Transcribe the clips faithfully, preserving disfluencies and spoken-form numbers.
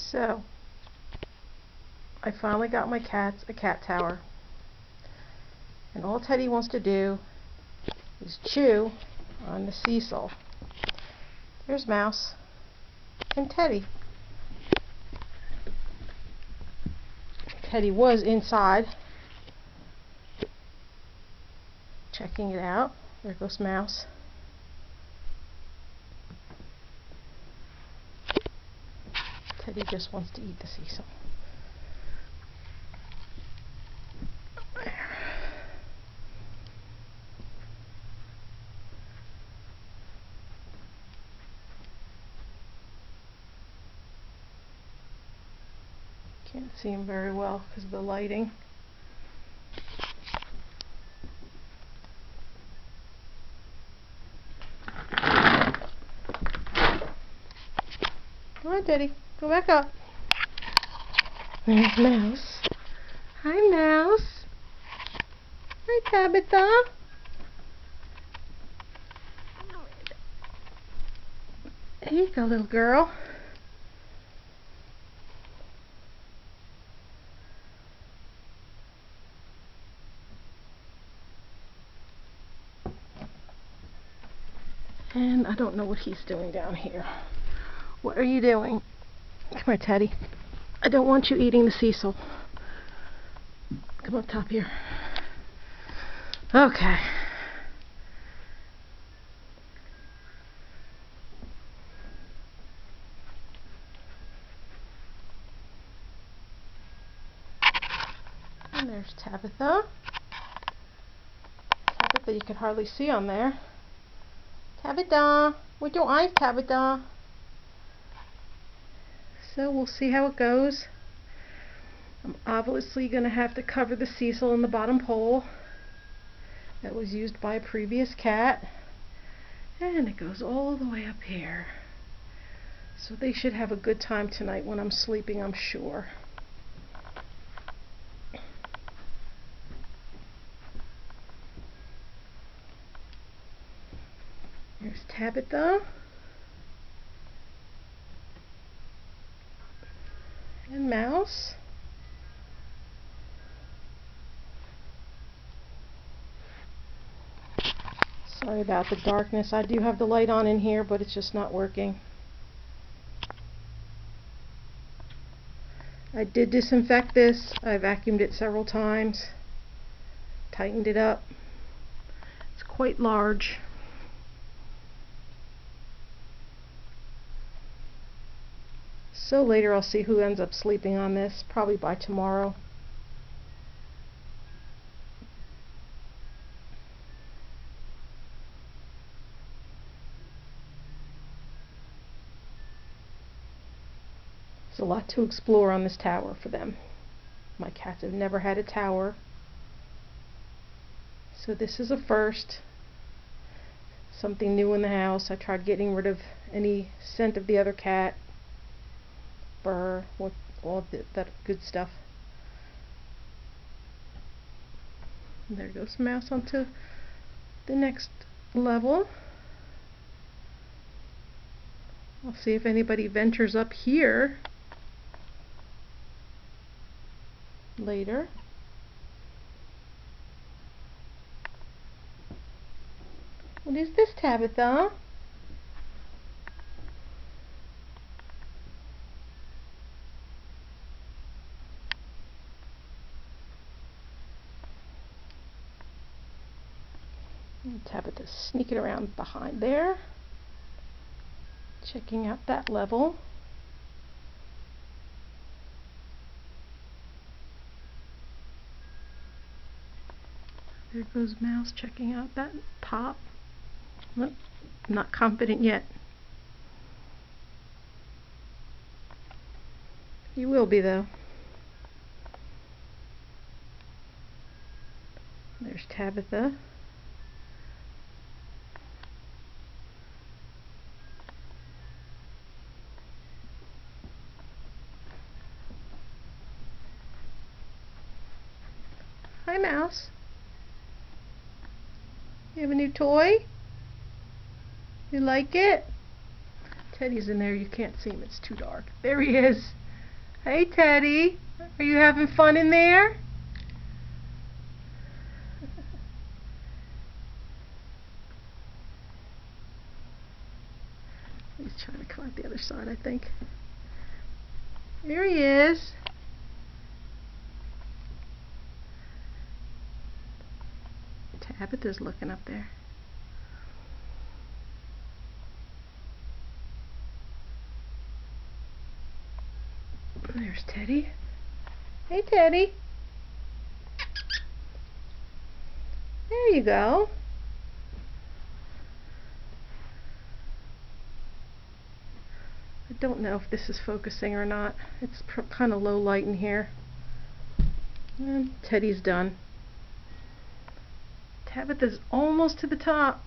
So, I finally got my cats a cat tower. And all Teddy wants to do is chew on the Cecil. There's Mouse and Teddy. Teddy was inside checking it out. There goes Mouse. Teddy just wants to eat the Cecil. There. Can't see him very well because of the lighting. Come on, Teddy. Go back up. There's Mouse. Hi, Mouse. Hi, Tabitha. There you go, little girl. And I don't know what he's doing down here. What are you doing? Come here, Teddy. I don't want you eating the Cecil. Come up top here. Okay. And there's Tabitha. Tabitha you can hardly see on there. Tabitha, with your eyes, Tabitha. So we'll see how it goes. I'm obviously going to have to cover the Cecil in the bottom pole. That was used by a previous cat. And it goes all the way up here. So they should have a good time tonight when I'm sleeping, I'm sure. There's Tabitha. And Mouse. Sorry about the darkness. I do have the light on in here, but it's just not working. I did disinfect this. I vacuumed it several times. Tightened it up. It's quite large. So later I'll see who ends up sleeping on this, probably by tomorrow. There's a lot to explore on this tower for them. My cats have never had a tower. So this is a first. Something new in the house. I tried getting rid of any scent of the other cat. Fur, what, all the, that good stuff. And there goes Mouse onto the next level. I'll see if anybody ventures up here later. What is this, Tabitha? And Tabitha's sneaking around behind there, checking out that level. There goes Mouse checking out that top. Nope, not confident yet. You will be, though. There's Tabitha. Hi, Mouse. You have a new toy? You like it? Teddy's in there. You can't see him. It's too dark. There he is. Hey Teddy, are you having fun in there? He's trying to come out the other side, I think. There he is. Tabitha's looking up there. There's Teddy. Hey Teddy. There you go. I don't know if this is focusing or not. It's kind of low light in here. And Teddy's done. Tabitha's almost to the top.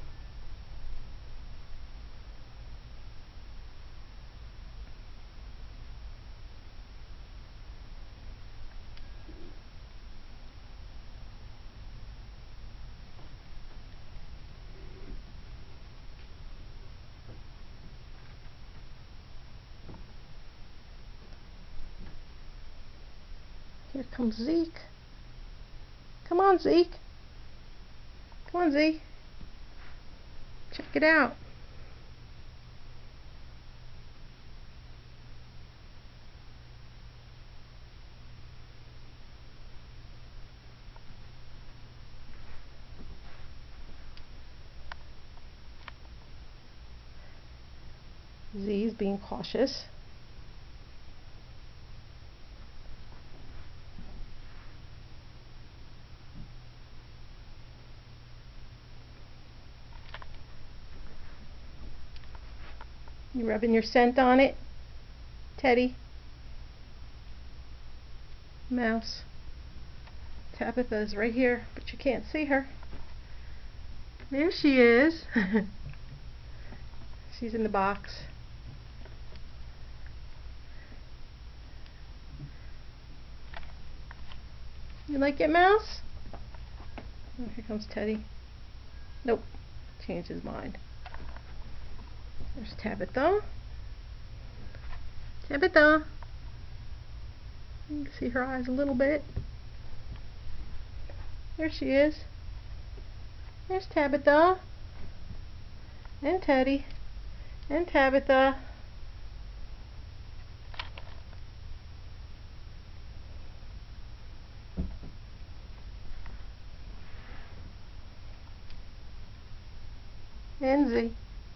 Here comes Zeke. Come on, Zeke. Come on, Zeke. Check it out. Z's being cautious. You rubbing your scent on it, Teddy? Mouse. Tabitha's right here, but you can't see her. There she is. She's in the box. You like it, Mouse? Oh, here comes Teddy. Nope. Changed his mind. There's Tabitha. Tabitha. You can see her eyes a little bit. There she is. There's Tabitha. And Teddy. And Tabitha. And Z.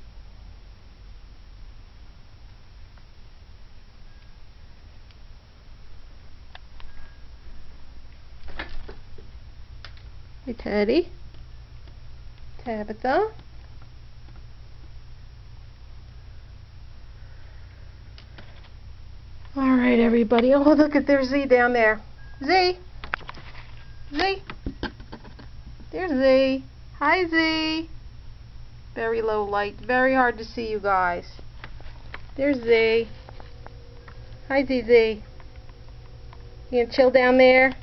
Hey Teddy. Tabitha. Alright everybody. Oh look at there's Z down there. Z. Z. There's Z. Hi Z. Very low light. Very hard to see you guys. There's Z. Hi Z Z. You gonna chill down there?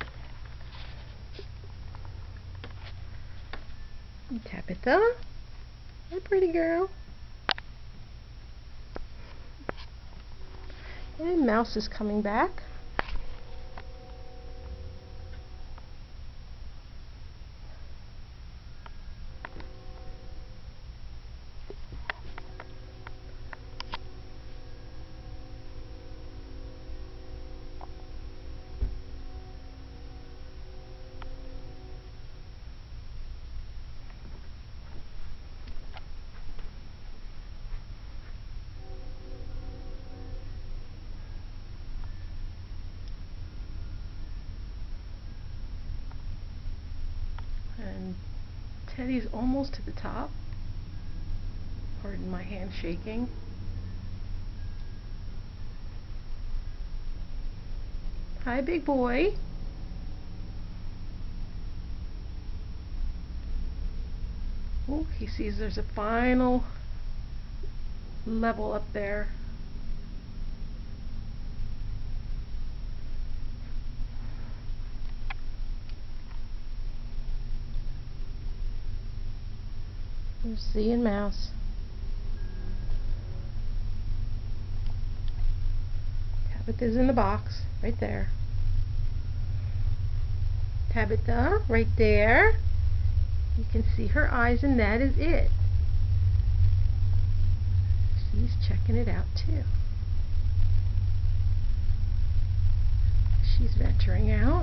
Tabitha. Hi pretty girl. And Mouse is coming back. And Teddy's almost to the top. Pardon my hand shaking. Hi, big boy. Oh, he sees there's a final level up there. There's Z and Mouse. Tabitha's in the box, right there. Tabitha, right there. You can see her eyes, and that is it. She's checking it out too. She's venturing out.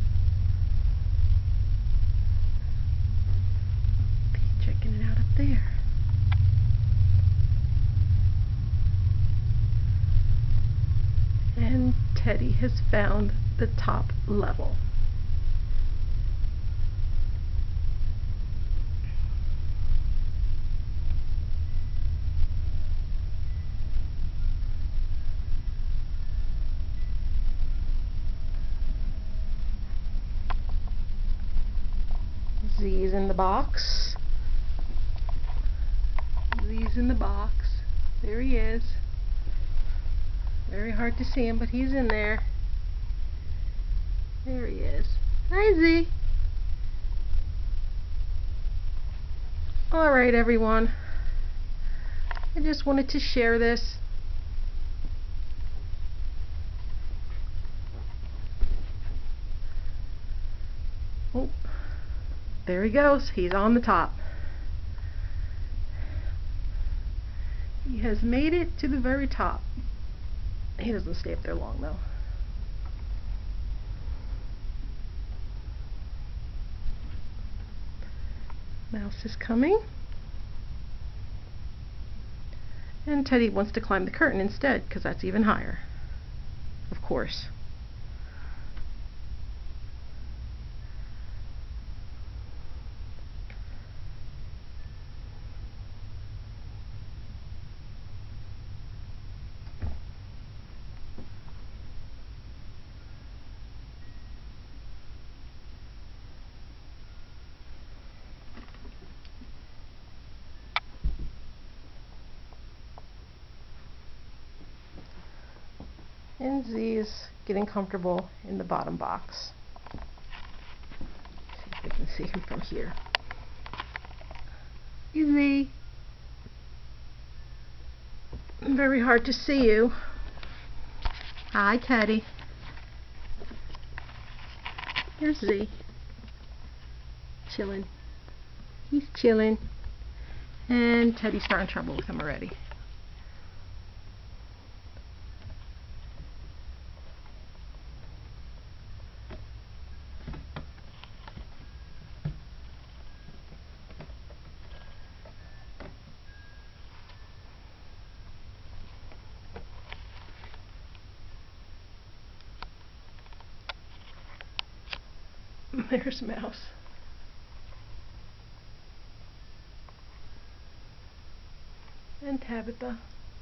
She's checking it out up there. And Teddy has found the top level. Z's in the box. Z's in the box. There he is. Very hard to see him, but he's in there. There he is. Hi, Z. Alright, everyone. I just wanted to share this. Oh, there he goes. He's on the top. He has made it to the very top. He doesn't stay up there long, though. Mouse is coming. And Teddy wants to climb the curtain instead, because that's even higher. Of course. And Z is getting comfortable in the bottom box. See if we can see him from here. Z. Very hard to see you. Hi, Teddy. Here's Z. Chilling. He's chilling. And Teddy's starting trouble with him already. There's Mouse. And Tabitha.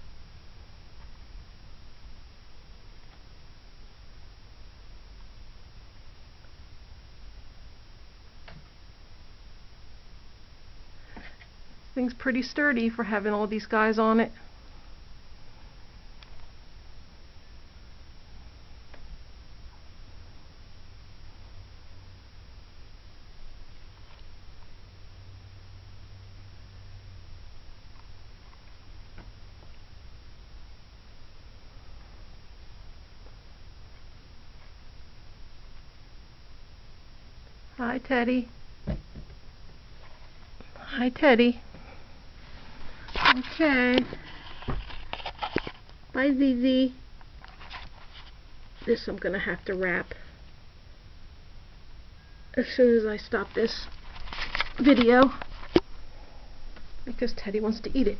This thing's pretty sturdy for having all these guys on it. Hi, Teddy. Hi, Teddy. Okay. Bye, Z Z. This I'm gonna have to wrap as soon as I stop this video because Teddy wants to eat it.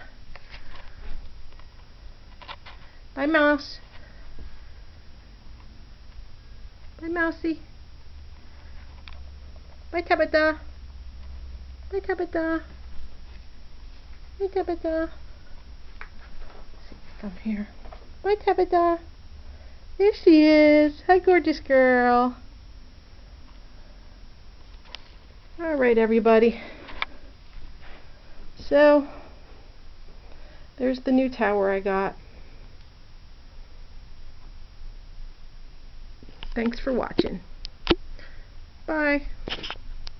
Bye, Mouse. Bye, Mousy. Bye, Tabitha. Bye, Tabitha. Bye, Tabitha. Let's see from here. Bye, Tabitha. There she is. Hi, gorgeous girl. Alright, everybody. So, there's the new tower I got. Thanks for watching. Bye.